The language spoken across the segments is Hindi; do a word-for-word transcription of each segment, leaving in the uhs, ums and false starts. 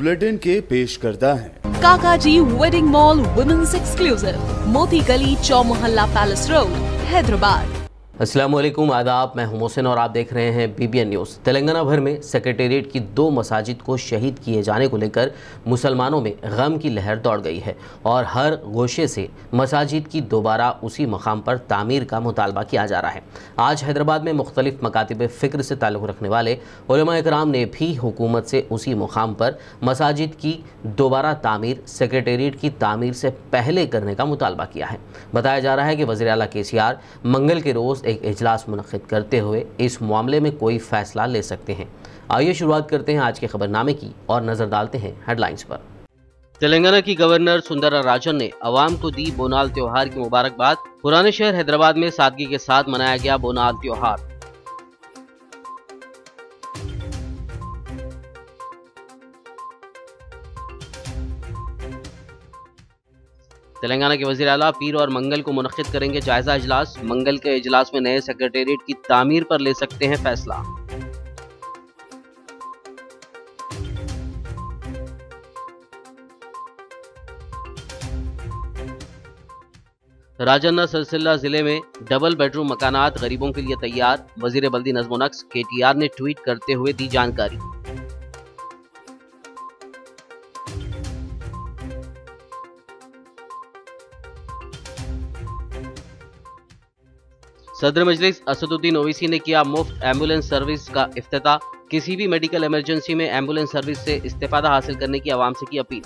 बुलेटिन के पेश करता है काकाजी वेडिंग मॉल वुमेन्स एक्सक्लूसिव, मोती गली, चौमोहल्ला पैलेस रोड, हैदराबाद। अस्सलामुअलैकुम, आदाब। मैं हूं मोहसिन और आप देख रहे हैं बीबीएन न्यूज़। तेलंगाना भर में सेक्रेटेरिएट की दो मसाजिद को शहीद किए जाने को लेकर मुसलमानों में गम की लहर दौड़ गई है और हर गोशे से मसाजिद की दोबारा उसी मकाम पर तामीर का मुतालबा किया जा रहा है। आज हैदराबाद में मुख्तलिफ मकातिब फ़िक्र से ताल्लुक़ रखने वाले उलमा इकराम ने भी हुकूमत से उसी मुकाम पर मसाजिद की दोबारा तामीर सेक्रेटेरिएट की तामीर से पहले करने का मुतालबा किया है। बताया जा रहा है कि वज़ीर आला के सी आर मंगल के रोज़ एक इजलास मुनक़्क़िद करते हुए इस मामले में कोई फ़ैसला ले सकते हैं। आइए शुरुआत करते हैं आज के खबरनामे की और नज़र डालते हैं हेडलाइंस पर। तेलंगाना की गवर्नर सुंदरा राजन ने अवाम को दी बोनाल त्योहार की मुबारकबाद। पुराने शहर हैदराबाद में सादगी के साथ मनाया गया बोनाल त्योहार। तेलंगाना के वज़ीर आला पीर और मंगल को मुनक़्क़िद करेंगे जायजा इजलास। मंगल के इजलास में नए सेक्रेटेरिएट की तामीर पर ले सकते हैं फैसला। राजन्ना सिलसिला जिले में डबल बेडरूम मकानात गरीबों के लिए तैयार। वजीर बल्दी नज़्म नक्श के टी आर ने ट्वीट करते हुए दी जानकारी। सदर मजलिस असदुद्दीन ओवैसी ने किया मुफ्त एम्बुलेंस सर्विस का इफ्तिताह। किसी भी मेडिकल इमरजेंसी में एम्बुलेंस सर्विस से इस्तेफादा हासिल करने की आवाम से की अपील।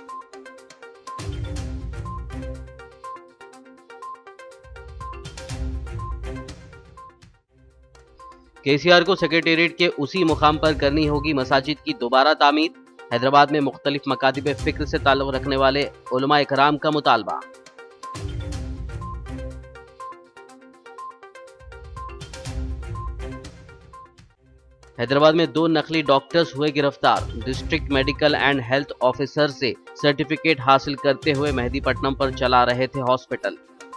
के सी आर को सेक्रेटेरिएट के उसी मुकाम पर करनी होगी मसाजिद की दोबारा तामीर। हैदराबाद में मुख्तलिफ मकातिब फ़िक्र से ताल्लुक़ रखने वाले उलमा इकराम का मुतालबा। हैदराबाद में दो नकली डॉक्टर्स हुए गिरफ्तार। District medical and health officer से सर्टिफिकेट हासिल करते हुए मेहदीपट्टनम पर चला रहे थे हॉस्पिटल।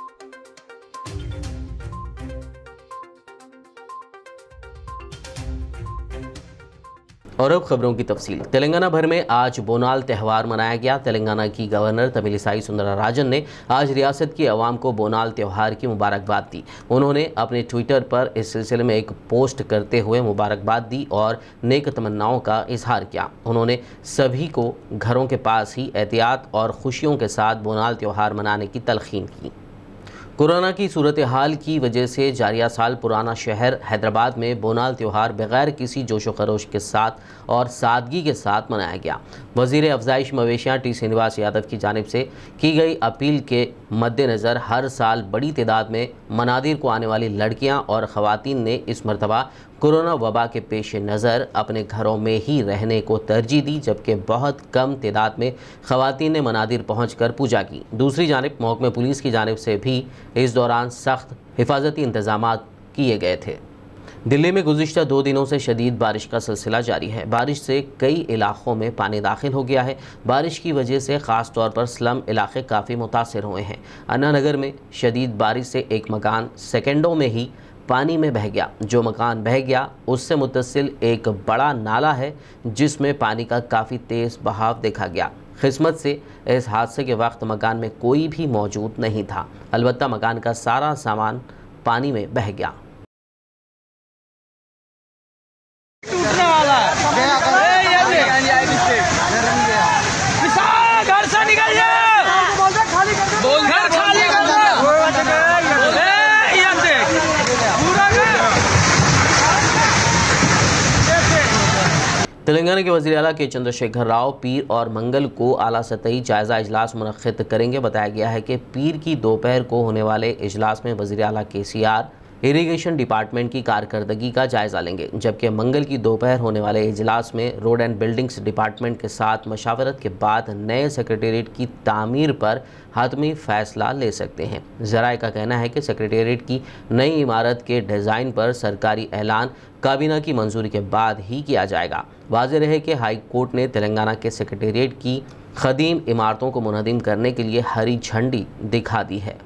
और अब खबरों की तफसील। तेलंगाना भर में आज बोनाल त्यौहार मनाया गया। तेलंगाना की गवर्नर तमिलिसाई सुंदरा राजन ने आज रियासत की आवाम को बोनाल त्यौहार की मुबारकबाद दी। उन्होंने अपने ट्विटर पर इस सिलसिले में एक पोस्ट करते हुए मुबारकबाद दी और नेक तमन्नाओं का इजहार किया। उन्होंने सभी को घरों के पास ही एहतियात और खुशियों के साथ बोनाल त्यौहार मनाने की तलखीन की। कोरोना की सूरत हाल की वजह से जारिया साल पुराना शहर हैदराबाद में बोनाल त्यौहार बगैर किसी जोशो खरोश के साथ और सादगी के साथ मनाया गया। वज़ीर अफजाइश मवेशियाँ टी श्रीनिवास यादव की जानिब से की गई अपील के मद्देनज़र हर साल बड़ी तादाद में मनादिर को आने वाली लड़कियाँ और ख़वातीन ने इस मरतबा कोरोना वबा के पेश नज़र अपने घरों में ही रहने को तरजीह दी, जबकि बहुत कम तादाद में ख़वातीन ने मनादिर पहुँच कर पूजा की। दूसरी जानिब महकमे पुलिस की जानिब से भी इस दौरान सख्त हिफाजती इंतजाम किए गए थे। दिल्ली में गुज़िश्ता दो दिनों से शदीद बारिश का सिलसिला जारी है। बारिश से कई इलाक़ों में पानी दाखिल हो गया है। बारिश की वजह से ख़ास तौर पर स्लम इलाके काफ़ी मुतासिर हुए हैं। अन्ना नगर में शदीद बारिश से एक मकान सेकेंडों में ही पानी में बह गया। जो मकान बह गया उससे मुत्तसिल एक बड़ा नाला है जिसमें पानी का काफ़ी तेज़ बहाव देखा गया। किस्मत से इस हादसे के वक्त मकान में कोई भी मौजूद नहीं था, अलबत्ता मकान का सारा सामान पानी में बह गया। तेलंगाना के वज़ीर आला के चंद्रशेखर राव पीर और मंगल को आला सतही जायज़ा इजलास मुनक़्क़िद करेंगे। बताया गया है कि पीर की दोपहर को होने वाले इजलास में वज़ीर आला के सी आर इरीगेशन डिपार्टमेंट की कारकर्दगी का जायज़ा लेंगे, जबकि मंगल की दोपहर होने वाले इजलास में रोड एंड बिल्डिंग्स डिपार्टमेंट के साथ मशावरत के बाद नए सेक्रेटेरिएट की तामीर पर हतमी फ़ैसला ले सकते हैं। ज़राए का कहना है कि सेक्रेटेरिएट की नई इमारत के डिज़ाइन पर सरकारी ऐलान काबीना की मंजूरी के बाद ही किया जाएगा। वाज़ेह रहे कि हाई कोर्ट ने तेलंगाना के सेक्रेटेरिएट की क़दीम इमारतों को मुनहदिम करने के लिए हरी झंडी दिखा दी है।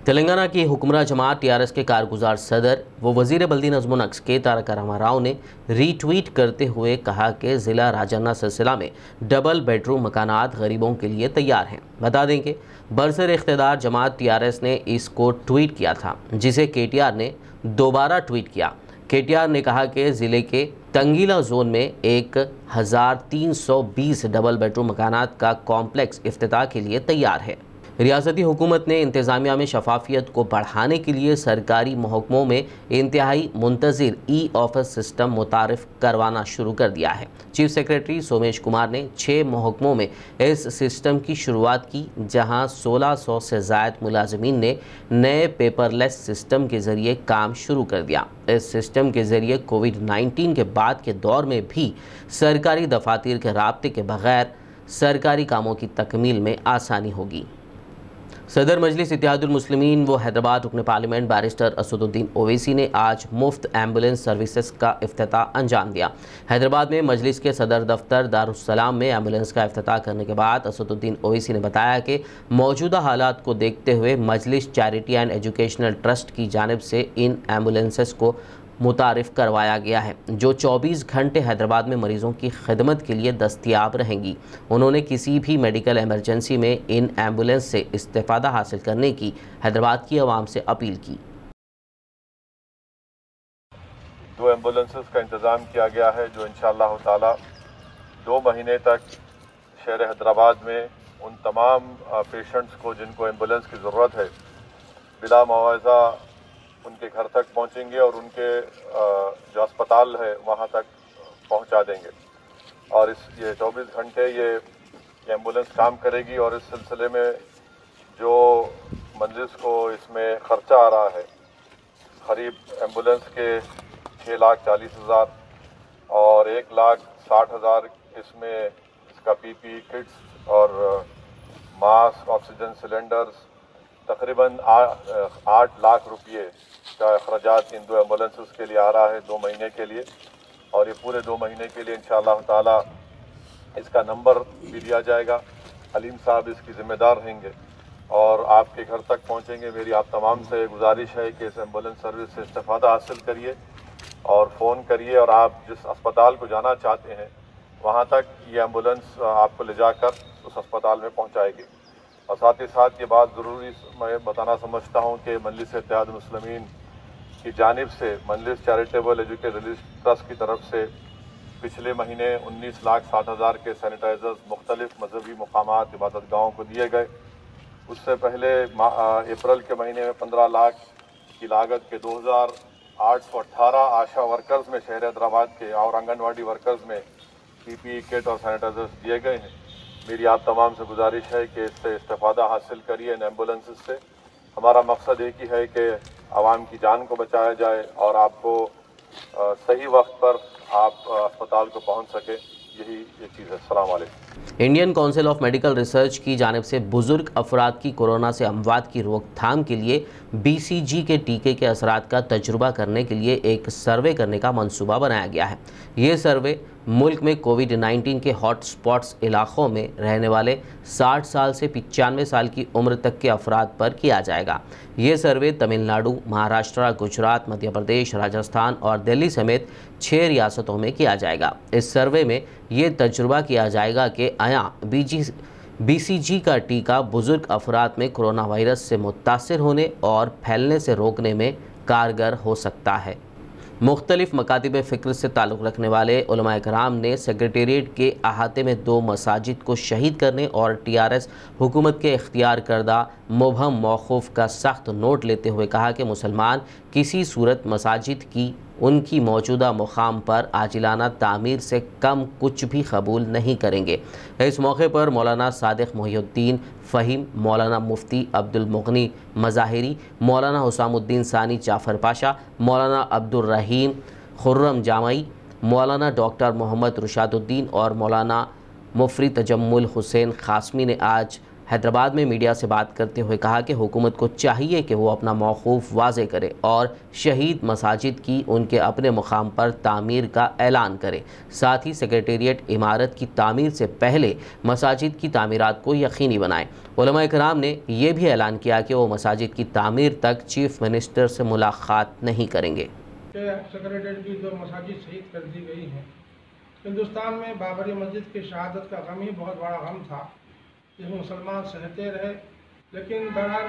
तेलंगाना की हुक्मरान जमात टीआरएस के कारगुजार सदर व वजीर बल्दी नज़्म नक्श के तारक रामाराव ने रीट्वीट करते हुए कहा कि ज़िला राजन्ना सिलसिला में डबल बेडरूम मकानात गरीबों के लिए तैयार हैं। बता दें कि बरसर इख्तियार जमात टीआरएस ने इसको ट्वीट किया था, जिसे केटीआर ने दोबारा ट्वीट किया। केटीआर ने कहा कि ज़िले के तंगीला जोन में एक हज़ार तीन सौ बीस डबल बेडरूम मकानात का कॉम्प्लेक्स इफ्तिताह के लिए तैयार है। रियासती हुकूमत ने इंतज़ामिया में शफाफियत को बढ़ाने के लिए सरकारी महकमों में इंतहाई मुंतज़िर ई ऑफिस सिस्टम मुतारिफ करवाना शुरू कर दिया है। चीफ सेक्रेटरी सोमेश कुमार ने छः महकमों में इस सिस्टम की शुरुआत की, जहां सोलह सौ से ज़ायद मुलाजमीन ने नए पेपरलेस सिस्टम के ज़रिए काम शुरू कर दिया। इस सिस्टम के ज़रिए कोविड नाइन्टीन के बाद के दौर में भी सरकारी दफातर के राब्ते के बगैर सरकारी कामों की तकमील में आसानी होगी। सदर मजलिस इत्तेहादुल मुस्लिमीन व हैदराबाद रुकन पार्लियामेंट बैरिस्टर असदुद्दीन ओवैसी ने आज मुफ्त एम्बुलेंस सर्विसेज का इफ्तिताह अंजाम दिया। हैदराबाद में मजलिस के सदर दफ्तर दारुस्सलाम में एम्बुलेंस का इफ्तिताह करने के बाद असदुद्दीन ओवैसी ने बताया कि मौजूदा हालात को देखते हुए Majlis charity and educational trust की जानिब से इन एम्बुलेंसेस को मुतारिफ करवाया गया है, जो चौबीस घंटे हैदराबाद में मरीज़ों की खिदमत के लिए दस्तयाब रहेंगी। उन्होंने किसी भी मेडिकल इमरजेंसी में इन एम्बुलेंस से इस्तेफादा हासिल करने की हैदराबाद की आवाम से अपील की। दो एम्बुलेंसेस का इंतज़ाम किया गया है, जो इंशाअल्लाह ताला दो महीने तक शहर हैदराबाद में उन तमाम पेशेंट्स को जिनको एम्बुलेंस की ज़रूरत है बिला मुआवजा उनके घर तक पहुंचेंगे और उनके जो अस्पताल है वहां तक पहुंचा देंगे। और इस ये चौबीस घंटे ये एम्बुलेंस काम करेगी और इस सिलसिले में जो मजलिस को इसमें ख़र्चा आ रहा है करीब एम्बुलेंस के छः लाख चालीस हज़ार और एक लाख साठ हज़ार इसमें इसका पीपी किट्स और मास्क, ऑक्सीजन सिलेंडर्स, तकरीबन आठ लाख रुपये का अखराजात इन दो एम्बुलेंसेस के लिए आ रहा है दो महीने के लिए। और ये पूरे दो महीने के लिए इंशाअल्लाह ताला इसका नंबर भी दिया जाएगा। हलीम साहब इसकी ज़िम्मेदार रहेंगे और आपके घर तक पहुंचेंगे। मेरी आप तमाम से गुजारिश है कि इस एम्बुलेंस सर्विस से इस्तेफादा हासिल करिए और फ़ोन करिए और आप जिस अस्पताल को जाना चाहते हैं वहाँ तक ये एम्बुलेंस आपको ले जाकर उस अस्पताल में पहुँचाएगी। और साथ ही साथ ये बात ज़रूरी मैं बताना समझता हूँ कि मजलिस इत्तेहादुल मुस्लिमीन की जानिब से Majlis charitable education relief trust की तरफ से पिछले महीने उन्नीस लाख साठ हज़ार के सैनिटाइजर्स मुख्तलिफ मजहबी मकामात इबादत गाहों को दिए गए। उससे पहले अप्रैल के महीने में पंद्रह लाख की लागत के दो हज़ार आठ सौ अट्ठारह आशा वर्कर्स में शहर हैदराबाद के और आंगनवाड़ी वर्कर्स में पीपीई किट और सैनिटाइजर्स दिए गए हैं। मेरी आप तमाम से गुजारिश है कि इससे इस्तेफादा हासिल करिए इन एम्बुलेंसेस से। हमारा मकसद एक ही है कि आवाम की जान को बचाया जाए और आपको आ, सही वक्त पर आप अस्पताल को पहुंच सके, यही ये चीज़ है। अस्सलाम वालेकुम। Indian council of medical research की जानिब से बुजुर्ग अफराद की कोरोना से अमवात की रोकथाम के लिए बीसीजी के टीके के असरात का तजुर्बा करने के लिए एक सर्वे करने का मंसूबा बनाया गया है। ये सर्वे मुल्क में कोविड नाइन्टीन के हॉट स्पॉट्स इलाक़ों में रहने वाले साठ साल से पचानवे साल की उम्र तक के अफराद पर किया जाएगा। ये सर्वे तमिलनाडु, महाराष्ट्र, गुजरात, मध्य प्रदेश, राजस्थान और दिल्ली समेत छः रियासतों में किया जाएगा। इस सर्वे में ये तजुर्बा किया जाएगा कि आया बीजी बीसीजी का टीका बुजुर्ग अफराद में कोरोना वायरस से मुतासिर होने और फैलने से रोकने में कारगर हो सकता है। मुख्तलिफ मकातिब फ़िक्र से ताल्लुक़ रखने वाले उलमाए कराम ने सेक्रेटेरिएट के अहाते में दो मसाजिद को शहीद करने और टीआरएस हुकूमत के इख्तियार करदा मुबहम मौक़ूफ़ का सख्त नोट लेते हुए कहा कि मुसलमान किसी सूरत मसाजिद की उनकी मौजूदा मुकाम पर आजिलाना तामीर से कम कुछ भी कबूल नहीं करेंगे। इस मौके पर मौलाना सादिक मोहिउद्दीन फ़हीम, मौलाना मुफ्ती अब्दुल मुग़नी मज़ाहिरी, मौलाना हुसामुद्दीन सानी जाफ़र पाशा, मौलाना अब्दुल रहीम खुर्रम जामई, मौलाना डॉक्टर मोहम्मद रुशादुद्दीन और मौलाना मुफरी तजम्मुल हुसैन ख़ासमी ने आज हैदराबाद में मीडिया से बात करते हुए कहा कि हुकूमत को चाहिए कि वो अपना मौक़ूफ़ वाज़े करे और शहीद मसाजिद की उनके अपने मुकाम पर तामीर का ऐलान करे। साथ ही सेक्रेटेरिएट इमारत की तामीर से पहले मसाजिद की तामीरात को यकीनी बनाएं। उलमा इकराम ने यह भी ऐलान किया कि वो मसाजिद की तामीर तक चीफ मिनिस्टर से मुलाकात नहीं करेंगे। सेक्रेटेरिएट की जो मसाजिद शहीद कर दी गई हैं, हिंदुस्तान में बाबरी मस्जिद की शहादत का गम ही बहुत बड़ा गम था जिसमें मुसलमान सहते रहे। लेकिन बहरहाल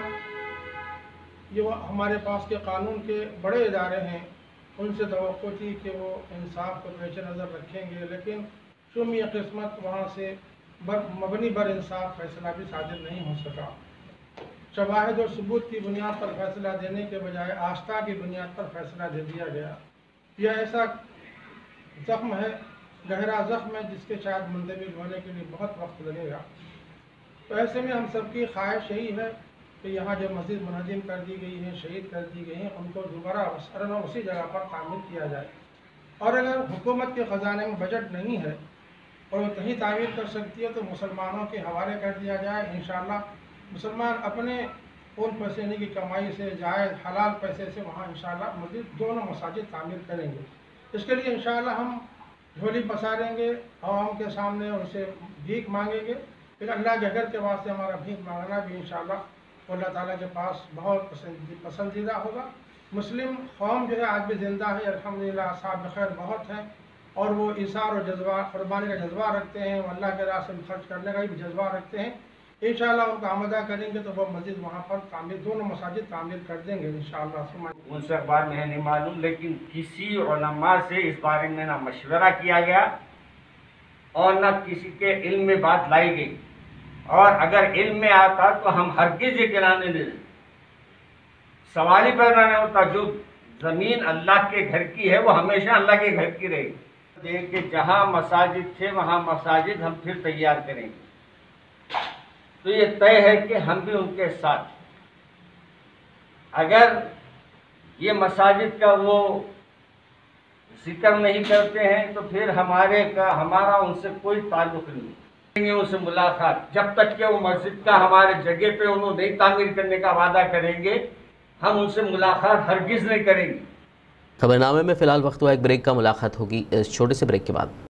ये हमारे पास के कानून के बड़े इदारे हैं, उनसे तवक्को थी कि वो इंसाफ को पेश नज़र रखेंगे, लेकिन शुम ये किस्मत वहाँ से बर मबनी बर इंसाफ फैसला भी सादिर नहीं हो सका। शवाहिद और सबूत की बुनियाद पर फैसला देने के बजाय आस्था की बुनियाद पर फैसला दे दिया गया। यह ऐसा ज़ख्म है, गहरा ज़ख्म है, जिसके शायद मुंतबिल होने के लिए बहुत वक्त लगेगा। तो ऐसे में हम सबकी ख्वाहिश यही है कि यहाँ जो मस्जिद मुनज़्ज़म कर दी गई है, शहीद कर दी गई हैं, उनको दोबारा उसी जगह पर तामीर किया जाए। और अगर हुकूमत के ख़जाने में बजट नहीं है और वो कहीं तामीर कर सकती है तो मुसलमानों के हवाले कर दिया जाए। इंशाअल्लाह मुसलमान अपने खून पसीने की कमाई से, जायज़ हलाल पैसे से वहाँ इंशाअल्लाह मस्जिद दोनों मसाजिद तामीर करेंगे। इसके लिए इंशाअल्लाह हम झोली पसारेंगे, आवाम के सामने उनसे भीख मांगेंगे। फिर अल्लाह के घर के वास्ते हमारा भीख मांगना भी इंशाअल्लाह अल्लाह ताला के पास बहुत पसंदीदा होगा। मुस्लिम कौम जो है आज भी ज़िंदा है, अल्हम्दुलिल्लाह, साहब खैर बहुत हैं और वो इसार और जज्बा, कुर्बानी का जज्बा रखते हैं, वो अल्लाह के रास्ते में खर्च करने का भी जज्बा रखते हैं। इंशाअल्लाह उनको आमदा करेंगे तो वो मस्जिद वहाँ पर तामीर, दोनों मसाजिद तामीर कर देंगे इंशाअल्लाह। उनसे अखबार में है नहीं मालूम, लेकिन किसी उलमा से इस बारे में ना मशवरा किया गया और न किसी के इल्म में बात लाई गई। और अगर इल्म में आता तो हम हरगिज़ ये गिराने नहीं देते। सवाल ही पैदा नहीं होता। जो ज़मीन अल्लाह के घर की है वो हमेशा अल्लाह के घर की रहेगी। देख के जहाँ मसाजिद थे वहाँ मसाजिद हम फिर तैयार करेंगे। तो ये तय है कि हम भी उनके साथ, अगर ये मसाजिद का वो जिक्र नहीं करते हैं तो फिर हमारे का हमारा उनसे कोई ताल्लुक़ नहीं। उनसे मुलाकात जब तक कि वो मस्जिद का हमारे जगह पे उन्होंने नहीं तामीर करने का वादा करेंगे, हम उनसे मुलाकात हरगिज़ नहीं करेंगे। खबरनामे में फ़िलहाल वक्त हुआ एक ब्रेक का, मुलाकात होगी इस छोटे से ब्रेक के बाद।